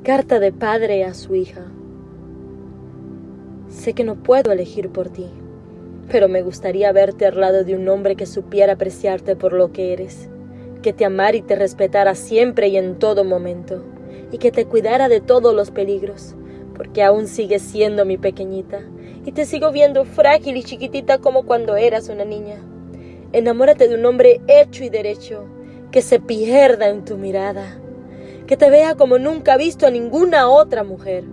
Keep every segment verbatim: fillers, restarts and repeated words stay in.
Carta de padre a su hija. Sé que no puedo elegir por ti, pero me gustaría verte al lado de un hombre que supiera apreciarte por lo que eres, que te amara y te respetara siempre y en todo momento, y que te cuidara de todos los peligros, porque aún sigues siendo mi pequeñita, y te sigo viendo frágil y chiquitita como cuando eras una niña. Enamórate de un hombre hecho y derecho, que se pierda en tu mirada, que te vea como nunca ha visto a ninguna otra mujer,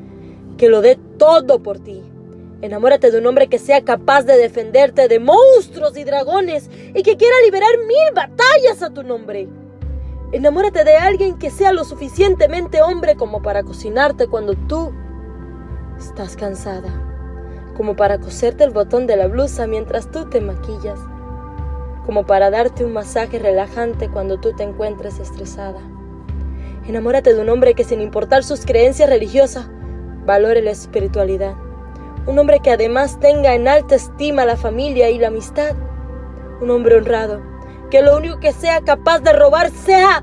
que lo dé todo por ti. Enamórate de un hombre que sea capaz de defenderte de monstruos y dragones y que quiera liberar mil batallas a tu nombre. Enamórate de alguien que sea lo suficientemente hombre como para cocinarte cuando tú estás cansada, como para coserte el botón de la blusa mientras tú te maquillas, como para darte un masaje relajante cuando tú te encuentres estresada. Enamórate de un hombre que, sin importar sus creencias religiosas, valore la espiritualidad. Un hombre que además tenga en alta estima la familia y la amistad. Un hombre honrado, que lo único que sea capaz de robar sea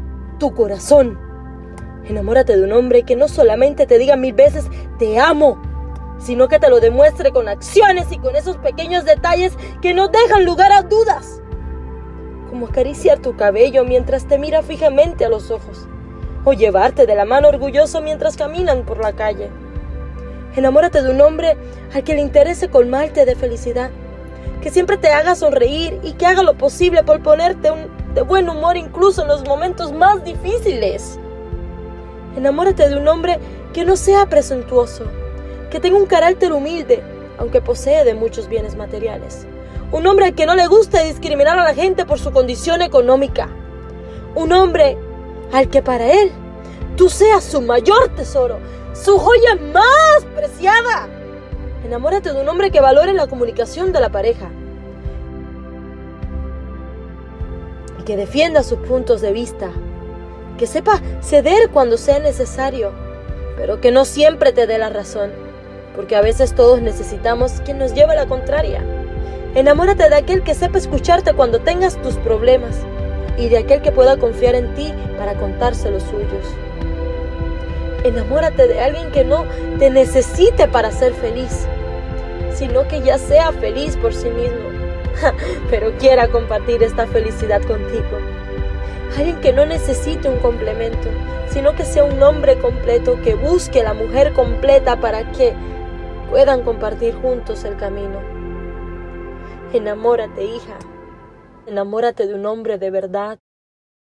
tu corazón. Enamórate de un hombre que no solamente te diga mil veces te amo, sino que te lo demuestre con acciones y con esos pequeños detalles que no dejan lugar a dudas. Como acariciar tu cabello mientras te mira fijamente a los ojos, o llevarte de la mano orgulloso mientras caminan por la calle. Enamórate de un hombre al que le interese colmarte de felicidad, que siempre te haga sonreír y que haga lo posible por ponerte un, de buen humor incluso en los momentos más difíciles. Enamórate de un hombre que no sea presuntuoso, que tenga un carácter humilde, aunque posee de muchos bienes materiales. Un hombre al que no le gusta discriminar a la gente por su condición económica. Un hombre al que para él tú seas su mayor tesoro, su joya más preciada. Enamórate de un hombre que valore la comunicación de la pareja y que defienda sus puntos de vista, que sepa ceder cuando sea necesario, pero que no siempre te dé la razón, porque a veces todos necesitamos quien nos lleve la contraria. Enamórate de aquel que sepa escucharte cuando tengas tus problemas y de aquel que pueda confiar en ti para contarse los suyos. Enamórate de alguien que no te necesite para ser feliz, sino que ya sea feliz por sí mismo, pero quiera compartir esta felicidad contigo. Alguien que no necesite un complemento, sino que sea un hombre completo, que busque la mujer completa para que puedan compartir juntos el camino. Enamórate, hija. Enamórate de un hombre de verdad,